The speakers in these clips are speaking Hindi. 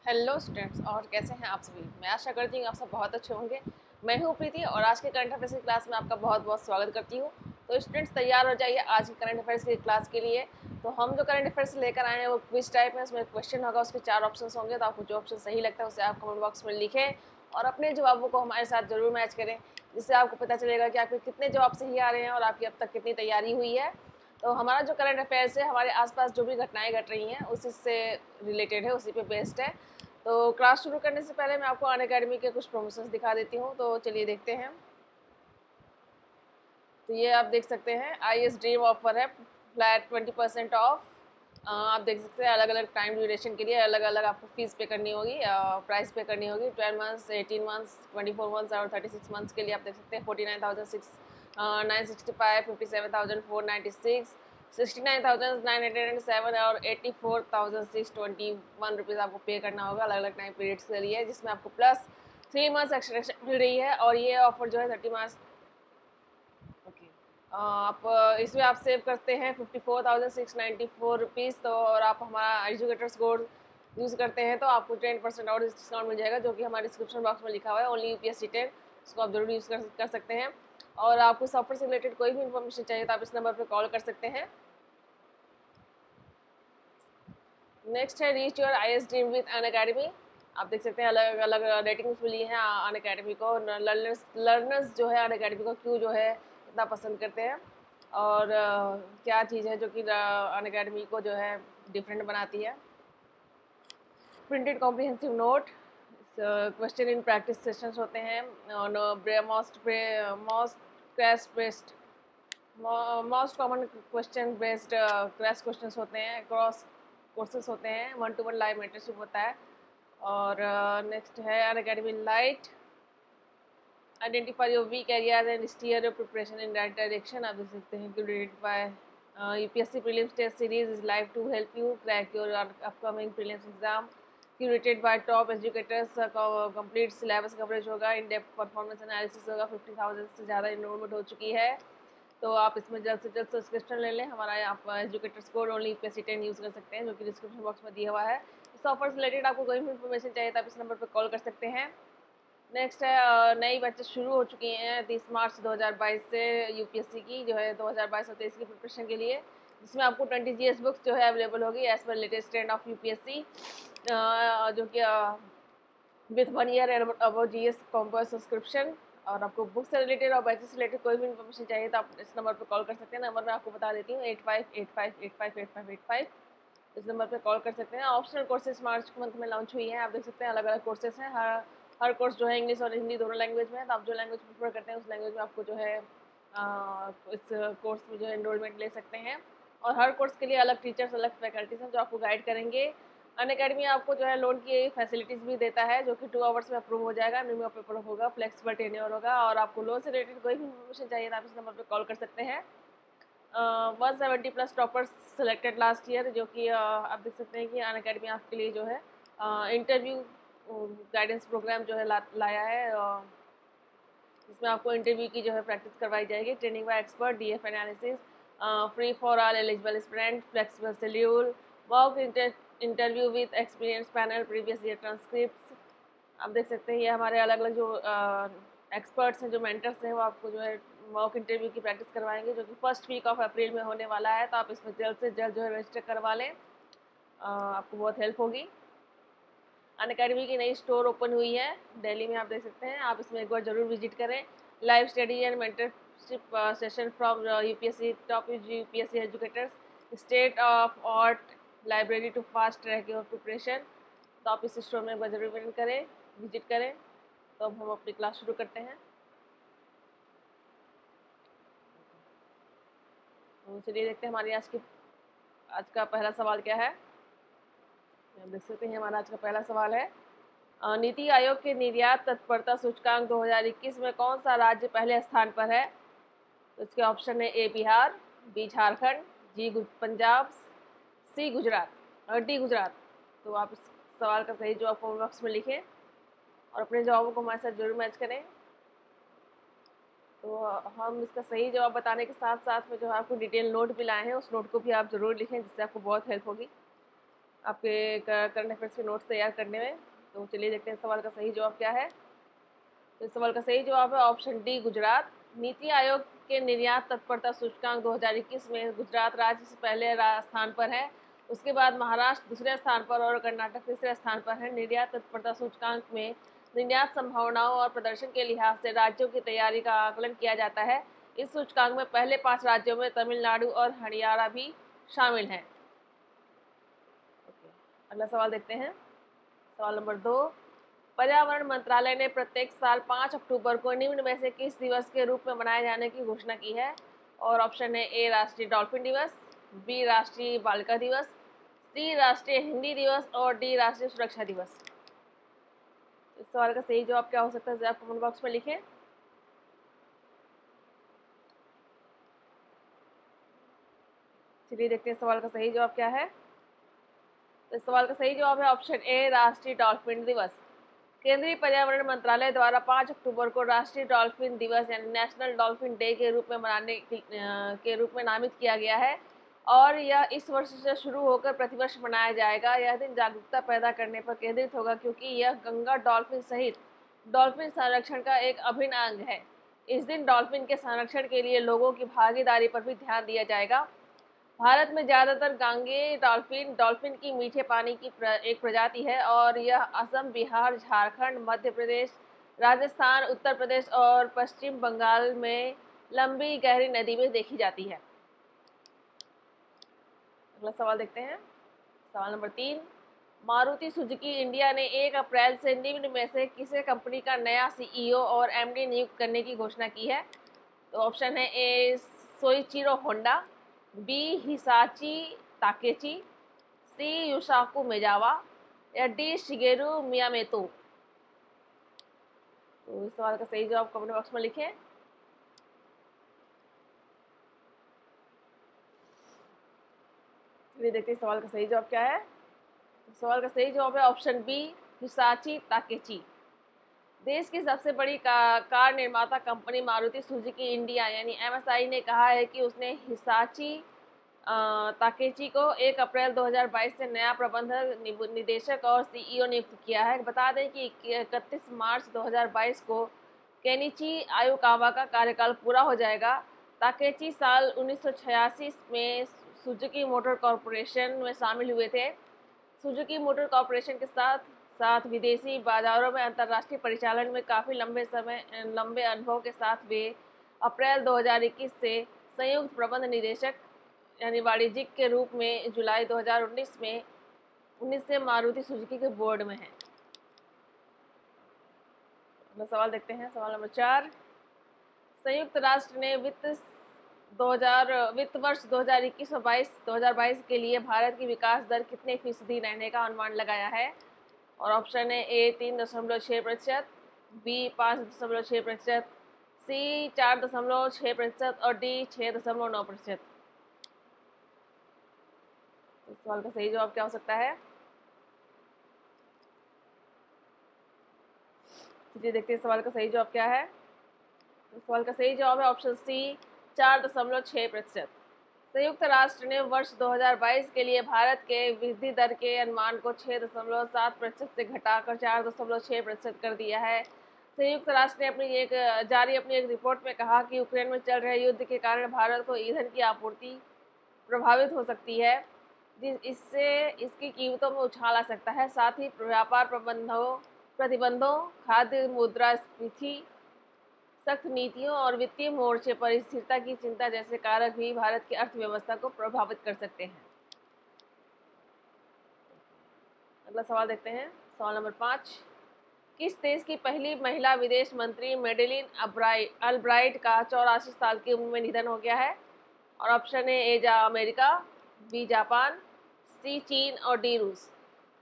हेलो स्टूडेंट्स, और कैसे हैं आप सभी। मैं आशा करती हूँ आप सब बहुत अच्छे होंगे। मैं हूँ प्रीति और आज के करंट अफेयर्स की क्लास में आपका बहुत बहुत स्वागत करती हूँ। तो स्टूडेंट्स तैयार हो जाइए आज की करंट अफेयर्स की क्लास के लिए। तो हम जो करंट अफेयर्स लेकर आए हैं वो क्विज टाइप है। उसमें क्वेश्चन होगा, उसके 4 ऑप्शन होंगे। तो आपको जो ऑप्शन सही लगता है उसे आप कमेंट बॉक्स में लिखें और अपने जवाबों को हमारे साथ जरूर मैच करें, जिससे आपको पता चलेगा कि आपके कितने जवाब सही आ रहे हैं और आपकी अब तक कितनी तैयारी हुई है। तो हमारा जो करंट अफेयर्स है हमारे आसपास जो भी घटनाएं घट रही हैं उसी से रिलेटेड है, उसी पे बेस्ड है। तो क्लास शुरू करने से पहले मैं आपको अनअकैडमी के कुछ प्रमोशंस दिखा देती हूँ। तो चलिए देखते हैं। तो ये आप देख सकते हैं, IS ड्रीम ऑफर है, फ्लैट 20% ऑफ। आप देख सकते हैं अलग अलग टाइम ड्यूरेशन के लिए अलग अलग आपको फीस पे करनी होगी, प्राइस पे करनी होगी। 12 मंथ्स, 18 मंथ्स, 24 मंथ्स और 36 मंथ्स के लिए आप देख सकते हैं 49,965, 57,496, 69,907 और 84,621 रुपीज़ आपको पे करना होगा अलग अलग टाइम पीरियड्स के लिए, जिसमें आपको प्लस 3 मंथ्स एक्सटेंशन मिल रही है। और ये ऑफर जो है 30 मार्च, ओके, आप इसमें आप सेव करते हैं 54,694 रुपीज़। तो और आप हमारा एजुकेटर्स कोड यूज़ करते हैं तो आपको 10% और डिस्काउंट मिल जाएगा, जो कि हमारे डिस्क्रिप्शन बॉक्स में लिखा हुआ है, ओनली UPSC 10। उसको आप जरूर यूज़ कर सकते हैं। और आपको सॉफ्टवेयर से रिलेटेड कोई भी इन्फॉर्मेशन चाहिए तो आप इस नंबर पर कॉल कर सकते हैं। नेक्स्ट है reach your IS dream with Unacademy. आप देख सकते हैं अलग अलग रेटिंग्स मिली हैं अनअकैडमी को। लर्नर्स जो है अनअकैडमी को क्यों जो है इतना पसंद करते हैं, और क्या चीज़ है जो कि अनअकैडमी को जो है डिफरेंट बनाती है। Printed comprehensive note, question in practice sessions होते हैं, most crash based most common question based crash questions होते हैं, क्रॉस कोर्सेज होते हैं, 1-to-1 लाइव मेंटरशिप होता है। और नेक्स्ट है Unacademy lite, identify your weak areas and steer your preparation in right direction. आप देख सकते हैं curated by UPSC prelims test series is live to help you crack your upcoming prelims exam. Curated by top educators, complete syllabus coverage होगा, इन डेप्थ परफॉर्मेंस एनालिसिस होगा। 50,000 से ज़्यादा इनरोलमेंट हो चुकी है। तो आप इसमें जल्द से जल्द सब्सक्रिप्शन ले लें। हमारा आप educators code only UPSC 10 use कर सकते हैं, जो कि डिस्क्रिप्शन बॉक्स में दिया हुआ है। इस ऑफर से रिलेटेड आपको कोई भी इन्फॉर्मेशन चाहिए तो आप इस नंबर पर कॉल कर सकते हैं। नेक्स्ट है नई बैचेस शुरू हो चुकी हैं 30 मार्च 2022 से UPSC की जो है 2022 और 23 की प्रिपरेशन के लिए, जिसमें आपको 20 GS बुक्स जो है अवेलेबल होगी as per latest trend of UPSC, जो कि with 1 year above GS combo subscription. और आपको बुक से रिलेटेड और बैचेस से रिलेटेड कोई भी इन्फॉर्मेशन चाहिए तो आप इस नंबर पर कॉल कर सकते हैं। नंबर मैं आपको बता देती हूँ 8585858585। इस नंबर पर कॉल कर सकते हैं। ऑप्शनल कोर्सेज मार्च मंथ में लॉन्च हुई हैं। आप देख सकते हैं अलग अलग कोर्सेज हैं। हर कोर्स जो है इंग्लिश और हिंदी दोनों लैंग्वेज में है। तो आप जो लैंग्वेज प्रेफर करते हैं उस लैंग्वेज में आपको जो है इस कोर्स में जो है एनरोलमेंट ले सकते हैं। और हर कोर्स के लिए अलग टीचर्स, अलग फैकल्टीज हैं जो आपको गाइड करेंगे। अनअकैडमी आपको जो है लोन की फैसिलिटीज़ भी देता है, जो कि 2 आवर्स में अप्रूव हो जाएगा, मिनिमम पेपर होगा, फ्लेक्सिबल टेन्योर होगा। और आपको लोन से रिलेटेड कोई भी इन्फॉर्मेशन चाहिए तो आप इस नंबर पर कॉल कर सकते हैं। 170+ टॉपर्स सेलेक्टेड लास्ट ईयर, जो कि आप देख सकते हैं कि अनअकैडमी आपके लिए जो है इंटरव्यू गाइडेंस प्रोग्राम जो है लाया है, इसमें आपको इंटरव्यू की जो है प्रैक्टिस करवाई जाएगी। Training by expert, DF analysis, free for all eligible student, flexible schedule, mock interview with experience panel, previous year transcripts. आप देख सकते हैं ये हमारे अलग अलग जो एक्सपर्ट्स हैं, जो मेंटर्स हैं, वो आपको जो है मॉक इंटरव्यू की प्रैक्टिस करवाएंगे, जो कि फर्स्ट वीक ऑफ अप्रैल में होने वाला है। तो आप इसमें जल्द से जल्द जो है रजिस्टर करवा लें, आपको बहुत हेल्प होगी। अनअकैडमी की नई स्टोर ओपन हुई है दिल्ली में, आप देख सकते हैं। आप इसमें एक बार जरूर विजिट करें। Live study and mentorship session from UPSC top UPSC educators, state of art library to fast track your preparation. तो आप इस स्टोर में एक बार जरूर विजिट करें। तो अब हम अपनी क्लास शुरू करते हैं। तो चलिए देखते हैं हमारी आज का पहला सवाल क्या है। देख सकते हैं हमारा आज का पहला सवाल है, नीति आयोग के निर्यात तत्परता सूचकांक 2021 में कौन सा राज्य पहले स्थान पर है। तो इसके ऑप्शन है: A Bihar, B Jharkhand, G Punjab, C Gujarat और D गुजरात। तो आप इस सवाल का सही जवाब कमेंट बॉक्स में लिखें और अपने जवाबों को हमारे साथ जरूर मैच करें। तो हम इसका सही जवाब बताने के साथ साथ में जो है आपको डिटेल नोट भी लाए हैं, उस नोट को भी आप ज़रूर लिखें, जिससे आपको बहुत हेल्प होगी। आपके करंट अफेयर्स के नोट्स तैयार करने में। तो चलिए देखते हैं सवाल का सही जवाब क्या है। तो इस सवाल का सही जवाब है ऑप्शन डी, गुजरात। नीति आयोग के निर्यात तत्परता सूचकांक 2021 में गुजरात राज्य से पहले स्थान पर है। उसके बाद महाराष्ट्र दूसरे स्थान पर और कर्नाटक तीसरे स्थान पर है। निर्यात तत्परता सूचकांक में निर्यात संभावनाओं और प्रदर्शन के लिहाज से राज्यों की तैयारी का आकलन किया जाता है। इस सूचकांक में पहले 5 राज्यों में तमिलनाडु और हरियाणा भी शामिल हैं। अगला सवाल देखते हैं। सवाल नंबर 2, पर्यावरण मंत्रालय ने प्रत्येक साल 5 अक्टूबर को निम्न में से किस दिवस के रूप में मनाए जाने की घोषणा की है? और ऑप्शन है ए राष्ट्रीय डॉल्फिन दिवस, बी राष्ट्रीय बालिका दिवस, सी राष्ट्रीय हिंदी दिवस और डी राष्ट्रीय सुरक्षा दिवस। इस सवाल का सही जवाब क्या हो सकता है, आप कमेंट बॉक्स में लिखें। चलिए देखते हैं सवाल का सही जवाब क्या है। इस सवाल का सही जवाब है ऑप्शन ए राष्ट्रीय डॉल्फिन दिवस। केंद्रीय पर्यावरण मंत्रालय द्वारा 5 अक्टूबर को राष्ट्रीय डॉल्फिन दिवस यानी नेशनल डॉल्फिन डे के रूप में के रूप में नामित किया गया है और यह इस वर्ष से शुरू होकर प्रतिवर्ष मनाया जाएगा। यह दिन जागरूकता पैदा करने पर केंद्रित होगा क्योंकि यह गंगा डॉल्फिन सहित डॉल्फिन संरक्षण का एक अभिन्न अंग है। इस दिन डॉल्फिन के संरक्षण के लिए लोगों की भागीदारी पर भी ध्यान दिया जाएगा। भारत में ज़्यादातर गांगेय डॉल्फिन डॉल्फिन की मीठे पानी की एक प्रजाति है और यह असम, बिहार, झारखंड, मध्य प्रदेश, राजस्थान, उत्तर प्रदेश और पश्चिम बंगाल में लंबी गहरी नदी में देखी जाती है। अगला सवाल देखते हैं। सवाल नंबर 3, मारुति सुजुकी इंडिया ने 1 अप्रैल से निम्न में से किसे कंपनी का नया सीईओ और एमडी नियुक्त करने की घोषणा की है? तो ऑप्शन है A Soichiro Honda, B Hisashi Takeuchi, C Yusaku Maezawa या डी शिगेरू मियामोतो। तो इस सवाल का सही जवाब कमेंट बॉक्स में लिखें। चलिए देखते हैं सवाल का सही जवाब क्या है। सवाल का सही जवाब है ऑप्शन बी, हिसाची ताकेची। देश की सबसे बड़ी कार निर्माता कंपनी मारुति सुजुकी इंडिया यानी एमएसआई ने कहा है कि उसने हिसाची ताकेची को 1 अप्रैल 2022 से नया प्रबंधक निदेशक और सीईओ नियुक्त किया है। बता दें कि 31 मार्च 2022 को केनिची आयुकावा का कार्यकाल पूरा हो जाएगा। ताकेची साल 1986 में सुजुकी मोटर कॉरपोरेशन में शामिल हुए थे। सुजुकी मोटर कॉरपोरेशन के साथ साथ विदेशी बाजारों में अंतर्राष्ट्रीय परिचालन में काफ़ी लंबे अनुभव के साथ वे अप्रैल 2021 से संयुक्त प्रबंध निदेशक यानी वाणिज्यिक के रूप में जुलाई 2019 से मारुति सुजुकी के बोर्ड में हैं। अगला सवाल देखते हैं। सवाल नंबर 4, संयुक्त राष्ट्र ने वित्त वर्ष 2021-22 के लिए भारत की विकास दर कितने फीसदी रहने का अनुमान लगाया है? और ऑप्शन है ए 3.6%, बी 5.6%, सी 4.6% और डी 6.9%। इस सवाल का सही जवाब क्या हो सकता है? चलिए देखते हैं सवाल का सही जवाब क्या है। इस सवाल का सही जवाब है ऑप्शन सी 4.6%। संयुक्त राष्ट्र ने वर्ष 2022 के लिए भारत के वृद्धि दर के अनुमान को 6.7% से घटाकर 4.6% कर दिया है। संयुक्त राष्ट्र ने अपनी एक रिपोर्ट में कहा कि यूक्रेन में चल रहे युद्ध के कारण भारत को ईंधन की आपूर्ति प्रभावित हो सकती है, इससे इसकी कीमतों में उछाल आ सकता है। साथ ही व्यापार प्रतिबंधों, खाद्य मुद्रास्फीति, सख्त नीतियों और वित्तीय मोर्चे पर स्थिरता की चिंता जैसे कारक भी भारत की अर्थव्यवस्था को प्रभावित कर सकते हैं। अगला सवाल देखते हैं। सवाल नंबर 5, किस देश की पहली महिला विदेश मंत्री मेडेलिन अल्ब्राइट का 84 साल की उम्र में निधन हो गया है? और ऑप्शन है ए अमेरिका, बी जापान, सी चीन और डी रूस।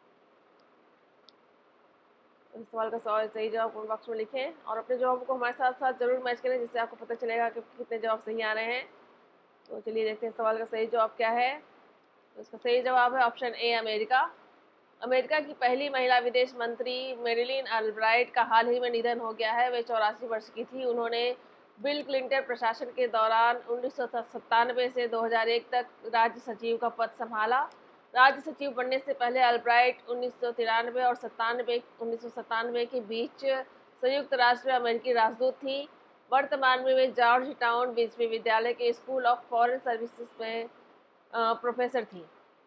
इस सवाल का सही जवाब कमेंट बॉक्स में लिखें और अपने जवाब को हमारे साथ साथ जरूर मैच करें जिससे आपको पता चलेगा कि कितने जवाब सही आ रहे हैं। तो चलिए देखते हैं सवाल का सही जवाब क्या है। तो इसका सही जवाब है ऑप्शन ए अमेरिका। अमेरिका की पहली महिला विदेश मंत्री मेरिलिन अल्ब्राइट का हाल ही में निधन हो गया है। वे 84 वर्ष की थी। उन्होंने बिल क्लिंटन प्रशासन के दौरान 1997 से 2001 तक राज्य सचिव का पद संभाला। राज्य सचिव बनने से पहले अल्ब्राइट 1993 और 1997 के बीच संयुक्त राष्ट्र में अमेरिकी राजदूत थी। वर्तमान में वे जॉर्ज टाउन विश्वविद्यालय के स्कूल ऑफ फॉरेन सर्विसेज में प्रोफेसर थी।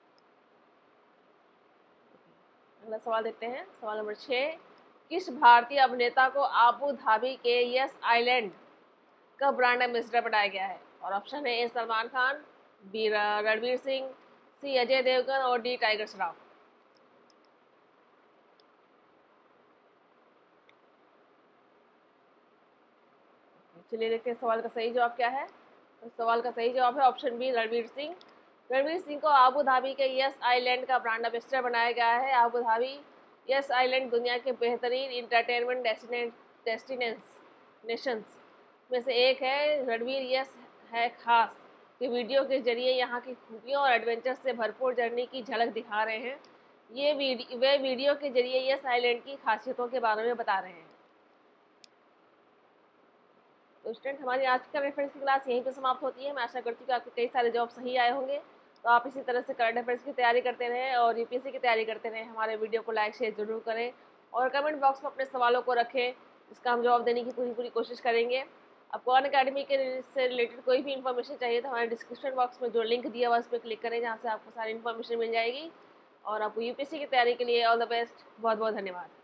अगला सवाल देखते हैं, सवाल नंबर 6। किस भारतीय अभिनेता को आबू धाबी के यस आइलैंड का ब्रांड एम्बेसडर बनाया गया है? और ऑप्शन है A Salman Khan, B Ranveer Singh, C Ajay Devgn और डी टाइगर श्रॉफ। चलिए देखते हैं सवाल का सही जवाब क्या है। तो सवाल का सही जवाब है ऑप्शन बी रणवीर सिंह। रणवीर सिंह को आबू धाबी के यस आइलैंड का ब्रांड एम्बेसडर बनाया गया है। आबू धाबी यस आइलैंड दुनिया के बेहतरीन इंटरटेनमेंट डेस्टिनेशंस में से एक है। रणवीर यस है खास कि वीडियो के जरिए यहाँ की खूबियों और एडवेंचर से भरपूर जर्नी की झलक दिखा रहे हैं। वे वीडियो के जरिए यस आइलैंड की खासियतों के बारे में बता रहे हैं। तो स्टूडेंट, हमारी आज का रेफरेंस की क्लास यहीं पे समाप्त होती है। मैं आशा करती हूँ कि आपके कई सारे जॉब सही आए होंगे। तो आप इसी तरह से करंट अफेयर्स की तैयारी करते रहें और यूपीएससी की तैयारी करते रहें। हमारे वीडियो को लाइक शेयर जरूर करें और कमेंट बॉक्स में अपने सवालों को रखें, इसका हम जवाब देने की पूरी कोशिश करेंगे। आपको अनअकैडमी के से रिलेटेड कोई भी इन्फॉर्मेशन चाहिए तो हमारे डिस्क्रिप्शन बॉक्स में जो लिंक दिया हुआ उस पर क्लिक करें, जहाँ से आपको सारी इन्फॉर्मेशन मिल जाएगी। और आपको यूपीएससी की तैयारी के लिए ऑल द बेस्ट। बहुत बहुत धन्यवाद।